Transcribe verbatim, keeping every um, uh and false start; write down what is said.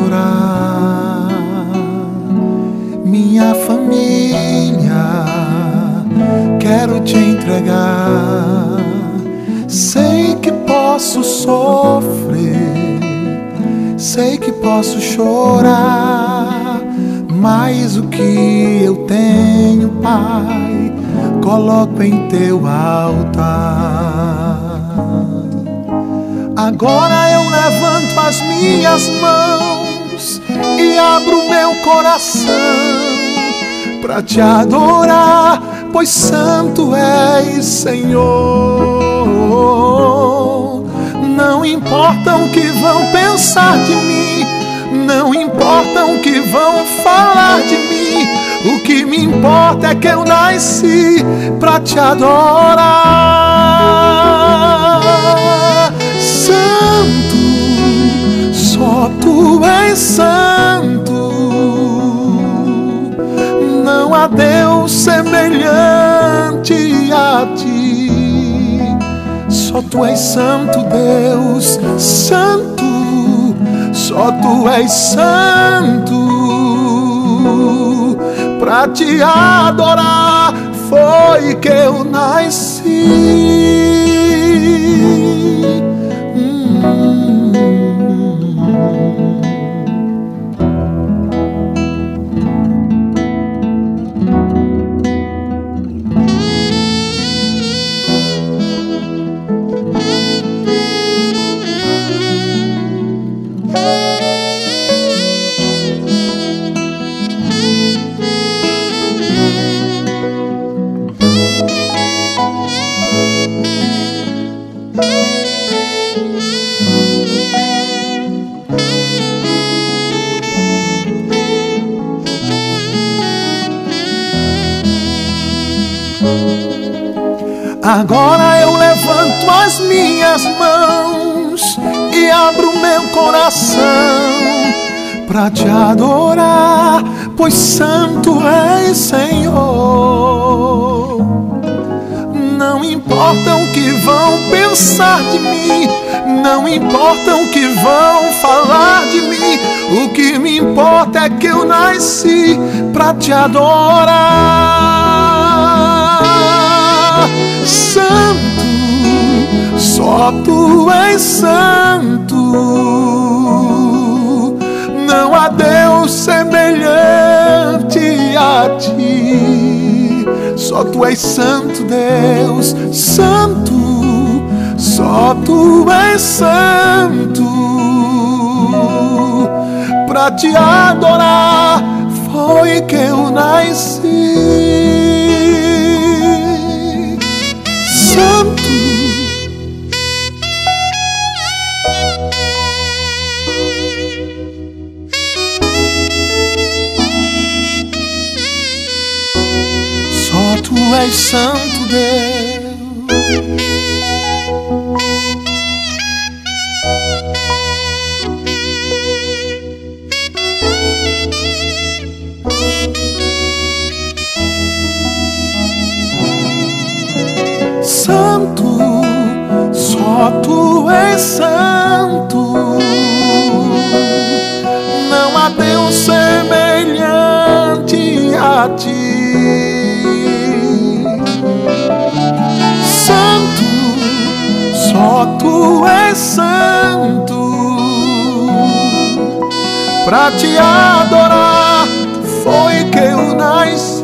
adorar. Minha família quero te entregar. Sei que posso sofrer, sei que posso chorar, mas o que eu tenho, Pai, coloco em teu altar. Agora eu levanto as minhas mãos e abro meu coração pra te adorar, pois santo és, Senhor. Não importa o que vão pensar de mim, não importa o que vão falar de mim, o que me importa é que eu nasci pra te adorar. Santo, só tu és santo, não há Deus semelhante a ti. Só tu és santo, Deus, santo, só tu és santo. Pra te adorar foi que eu nasci. Agora eu levanto as minhas mãos e abro meu coração pra te adorar, pois santo és, Senhor. Não importa o que vão pensar de mim, não importa o que vão falar de mim, o que me importa é que eu nasci pra te adorar. Santo, só tu és santo, não há Deus semelhante a ti. Só tu és santo, Deus, santo, só tu és santo. Pra te adorar foi que eu nasci. Santo, só tu és santo, Deus. Santo, só tu és santo, não há Deus semelhante a ti. Santo, só tu és santo, pra te adorar foi que eu nasci.